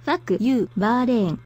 ファックユーバーレーン